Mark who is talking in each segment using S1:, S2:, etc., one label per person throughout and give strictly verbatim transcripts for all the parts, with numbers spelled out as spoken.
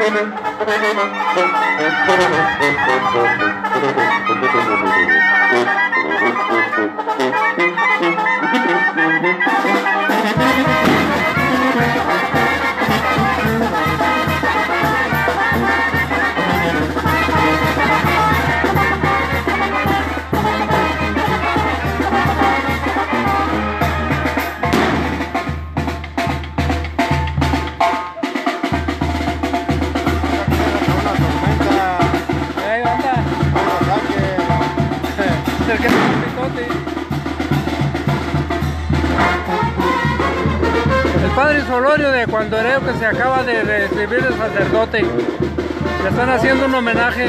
S1: El padre Solorio de Cuandoreo, que se acaba de recibir de sacerdote, le están haciendo un homenaje.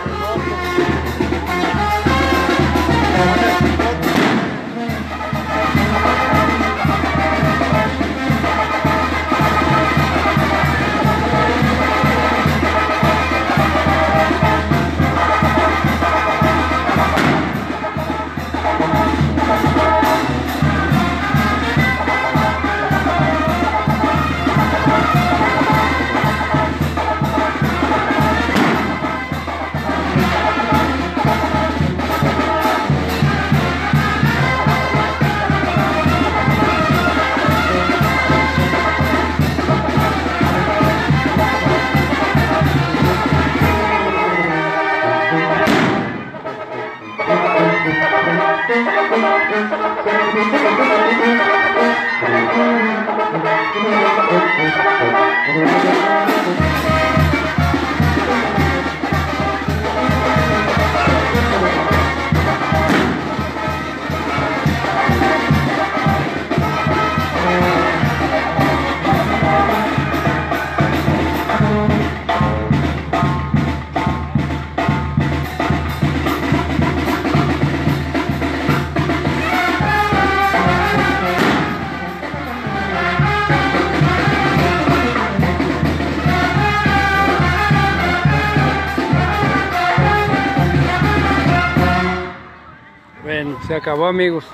S1: Bueno, se acabó, amigos.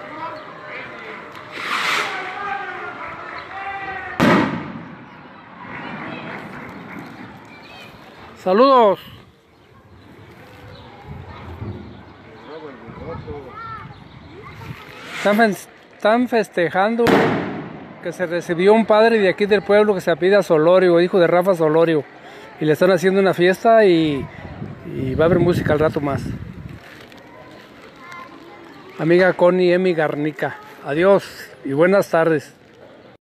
S1: Saludos. Están, están festejando que se recibió un padre de aquí del pueblo que se apellida Solorio, hijo de Rafa Solorio. Y le están haciendo una fiesta y, y va a haber música al rato más. Amiga Connie Emi Garnica, adiós y buenas tardes.